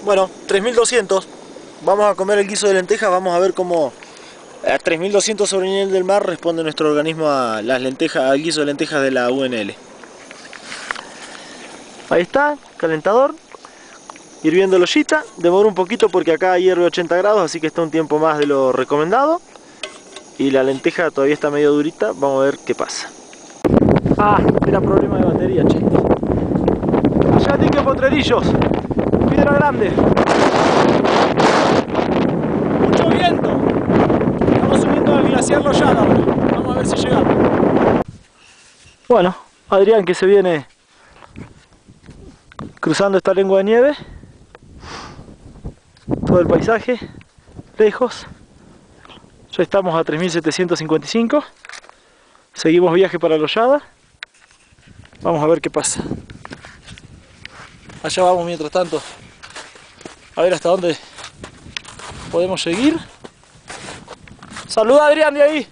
Bueno, 3200. Vamos a comer el guiso de lentejas, vamos a ver cómo a 3200 sobre el nivel del mar responde nuestro organismo a las lentejas, al guiso de lentejas de la UNL. Ahí está, calentador, hirviendo la ollita. Demora un poquito porque acá hierve 80 grados, así que está un tiempo más de lo recomendado. Y la lenteja todavía está medio durita, vamos a ver qué pasa. Ah, era problema de batería, che. Allá dique Potrerillos, Piedra Grande. Mucho viento. Estamos subiendo al glaciar Loyada ahora. Vamos a ver si llegamos. Bueno, Adrián que se viene cruzando esta lengua de nieve. Todo el paisaje, lejos. Ya estamos a 3755. Seguimos viaje para Loyada. Vamos a ver qué pasa. Allá vamos mientras tanto. A ver hasta dónde podemos seguir. Saluda Adrián de ahí.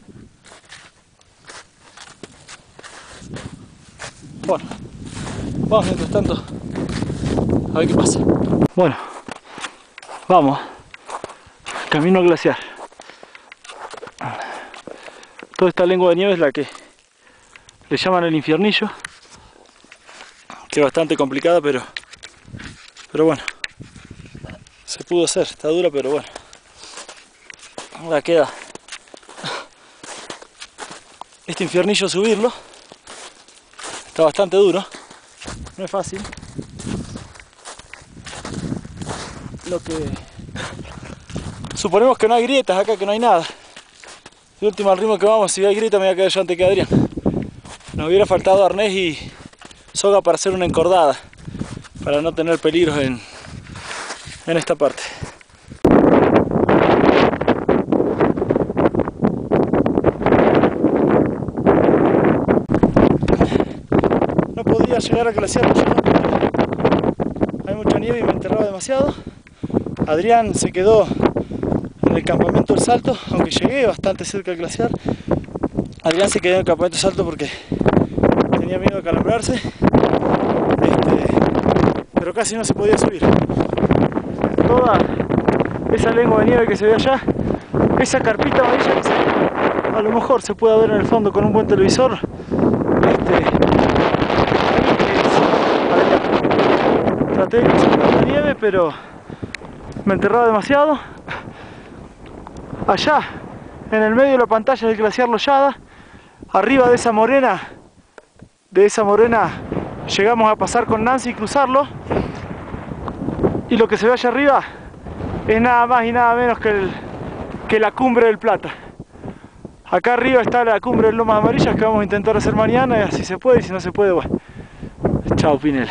Bueno, vamos mientras tanto a ver qué pasa. Bueno, vamos. Camino glaciar. Toda esta lengua de nieve es la que le llaman el infiernillo, que es bastante complicada, pero bueno, se pudo hacer. Está dura, pero bueno, ahora queda este infiernillo subirlo. Está bastante duro, no es fácil. Lo que suponemos que no hay grietas acá, que no hay nada. El último al ritmo que vamos, si hay grieta me voy a quedar yo antes que Adrián. Nos hubiera faltado arnés y soga para hacer una encordada, para no tener peligros en esta parte. No podía llegar a glaciar mucho, hay mucha nieve y me enterraba demasiado. Adrián se quedó en el campamento del Salto, aunque llegué bastante cerca del glaciar. Adrián se quedó en el campamento del Salto porque tenía miedo de calambrarse, pero casi no se podía subir. Toda esa lengua de nieve que se ve allá, esa carpita amarilla que a lo mejor se puede ver en el fondo con un buen televisor, traté de cruzar la nieve, pero me enterraba demasiado. Allá, en el medio de la pantalla del glaciar Loyada, arriba de esa morena, llegamos a pasar con Nancy y cruzarlo. Y lo que se ve allá arriba es nada más y nada menos que la cumbre del Plata. Acá arriba está la cumbre de Lomas Amarillas, que vamos a intentar hacer mañana, y así se puede, y si no se puede, bueno. Chao, Pinela.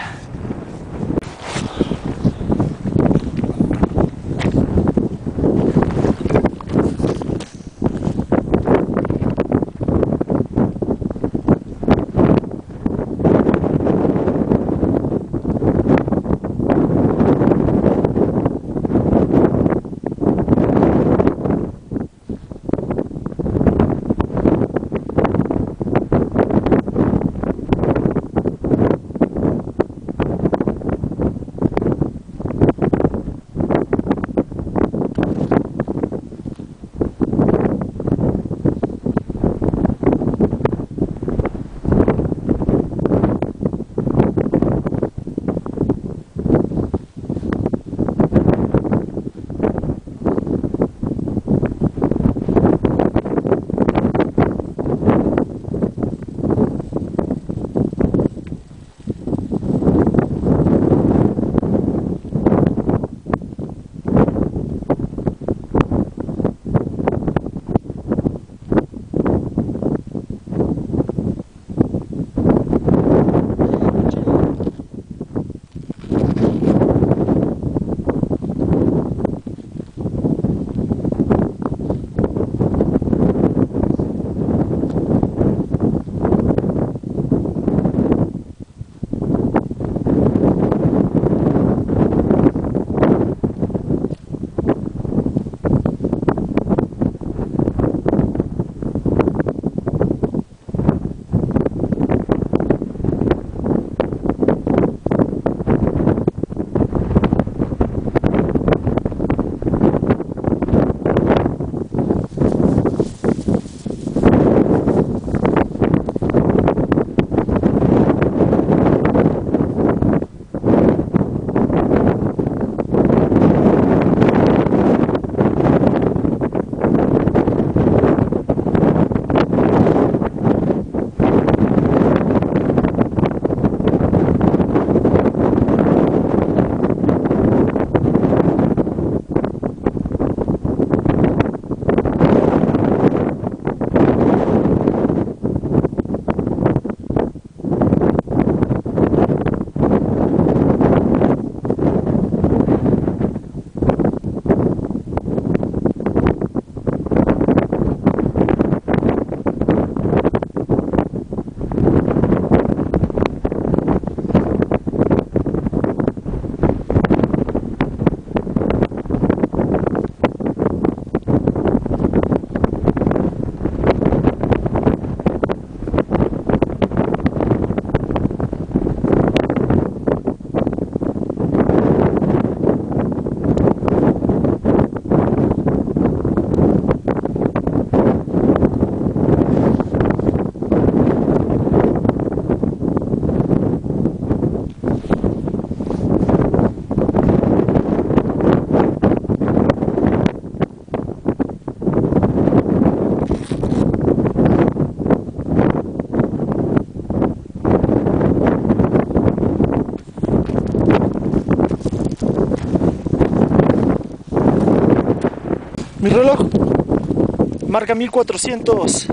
Mi reloj marca 1400,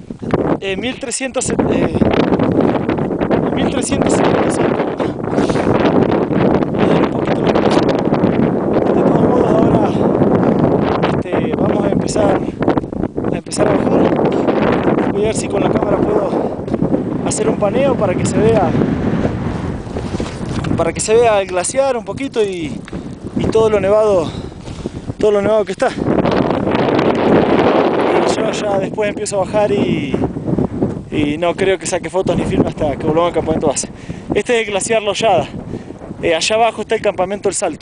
1375. Un poquito más. De todos modos ahora vamos a empezar a bajar. Voy a ver si con la cámara puedo hacer un paneo para que se vea el glaciar un poquito y todo lo nevado que está. Y yo ya después empiezo a bajar y no creo que saque fotos ni filme hasta que volvamos al campamento base. Este es el glaciar Lollada. Allá abajo está el campamento El Salto.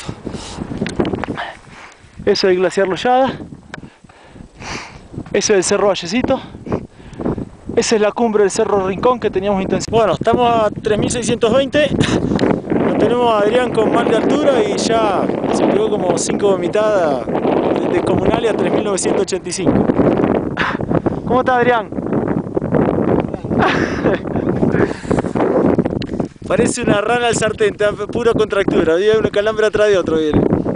Eso es el glaciar Lollada. Eso es el cerro Vallecito. Esa es la cumbre del cerro Rincón que teníamos intención. Bueno, estamos a 3620. Lo tenemos a Adrián con mal de altura y ya se pegó como 5 vomitadas descomunales a 3985. ¿Cómo está, Adrián? Parece una rana al sartén, está pura contractura. Hay una calambre atrás de otro, viene.